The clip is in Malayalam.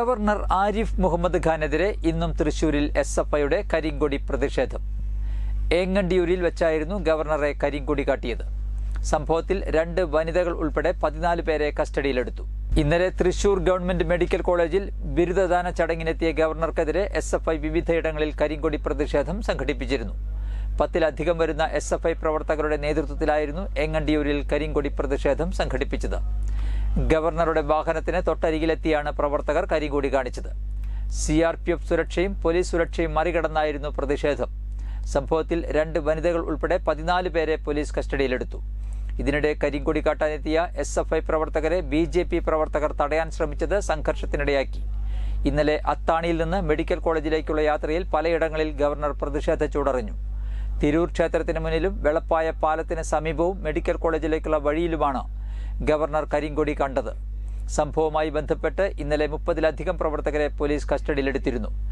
ഗവർണർ ആരിഫ് മുഹമ്മദ് ഖാനെതിരെ ഇന്നും തൃശൂരിൽ എസ്എഫ്ഐയുടെ കരിങ്കൊടി പ്രതിഷേധം. ഏങ്ങണ്ടിയൂരിൽ വെച്ചായിരുന്നു ഗവർണറെ കരിങ്കൊടി കാട്ടിയത്. സംഭവത്തിൽ 2 വനിതകൾ ഉൾപ്പെടെ 14 പേരെ കസ്റ്റഡിയിലെടുത്തു. ഇന്നലെ തൃശൂർ ഗവൺമെന്റ് മെഡിക്കൽ കോളേജിൽ ബിരുദദാന ചടങ്ങിനെത്തിയ ഗവർണർക്കെതിരെ എസ്എഫ്ഐ വിവിധയിടങ്ങളിൽ കരിങ്കൊടി പ്രതിഷേധം സംഘടിപ്പിച്ചിരുന്നു. 10-ലധികം വരുന്ന എസ്എഫ്ഐ പ്രവർത്തകരുടെ നേതൃത്വത്തിലായിരുന്നു ഏങ്ങണ്ടിയൂരിൽ കരിങ്കൊടി പ്രതിഷേധം സംഘടിപ്പിച്ചത്. ഗവർണറുടെ വാഹനത്തിന് തൊട്ടരികിലെത്തിയാണ് പ്രവർത്തകർ കരിങ്കൊടി കാണിച്ചത്. സിആർപിഎഫ് സുരക്ഷയും പോലീസ് സുരക്ഷയും മറികടന്നായിരുന്നു പ്രതിഷേധം. സംഭവത്തിൽ 2 വനിതകൾ ഉൾപ്പെടെ 14 പേരെ പോലീസ് കസ്റ്റഡിയിലെടുത്തു. ഇതിനിടെ കരിങ്കൊടി കാട്ടാനെത്തിയ എസ്എഫ്ഐ പ്രവർത്തകരെ ബിജെപി പ്രവർത്തകർ തടയാൻ ശ്രമിച്ചത് സംഘർഷത്തിനിടയാക്കി. ഇന്നലെ അത്താണിയിൽ നിന്ന് മെഡിക്കൽ കോളേജിലേക്കുള്ള യാത്രയിൽ പലയിടങ്ങളിൽ ഗവർണർ പ്രതിഷേധ ചൂടറിഞ്ഞു. തിരൂർ ക്ഷേത്രത്തിന് മുന്നിലും വെളപ്പായ പാലത്തിന് സമീപവും മെഡിക്കൽ കോളേജിലേക്കുള്ള വഴിയിലുമാണ് ഗവർണർ കരിങ്കൊടി കണ്ടത്. സംഭവവുമായി ബന്ധപ്പെട്ട് ഇന്നലെ 30-ലധികം പ്രവർത്തകരെ പോലീസ് കസ്റ്റഡിയിലെടുത്തിരുന്നു.